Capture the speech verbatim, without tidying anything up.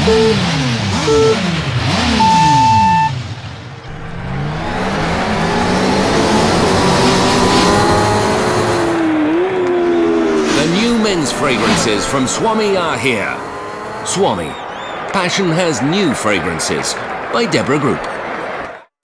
Men's fragrances from Suomy are here. Suomy. Passion has new fragrances by Deborah Group.